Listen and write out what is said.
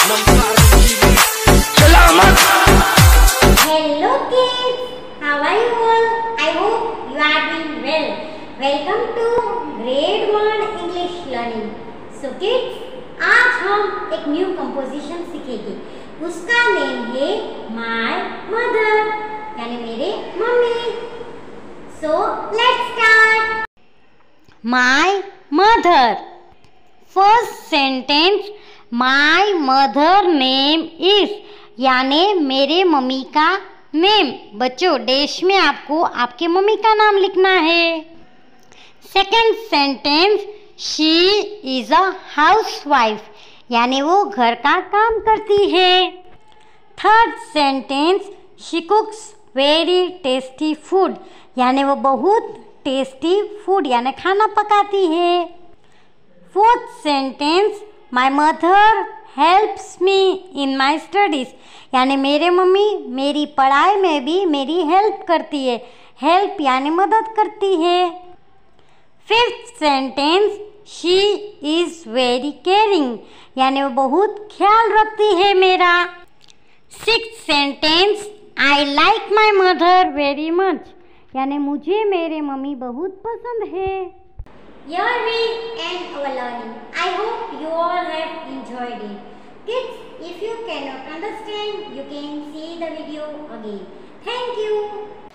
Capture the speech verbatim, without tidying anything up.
Hello kids, how are you all? I hope you are doing well. Welcome to grade one English learning. So kids, आज हम एक new composition सीखेंगे. उसका name है My Mother, यानी मेरे मम्मी. So let's start. My mother. First sentence, My mother name is, यानी मेरे मम्मी का नेम. बच्चों डैश में आपको आपके मम्मी का नाम लिखना है. Second sentence, she is a housewife, यानी वो घर का काम करती है. Third sentence, she cooks very tasty food, यानी वो बहुत टेस्टी फूड यानी खाना पकाती है. Fourth sentence, my mother helps me in my studies, यानी मेरे मम्मी मेरी पढ़ाई में भी मेरी हेल्प करती है. हेल्प यानी मदद करती है. Fifth sentence, she is very caring, यानी वो बहुत ख्याल रखती है मेरा. Sixth sentence, I like my mother very much, यानी मुझे मेरे मम्मी बहुत पसंद है. Here we end our learning. I hope you all have enjoyed it. Kids, if you cannot understand, you can see the video again. Thank you.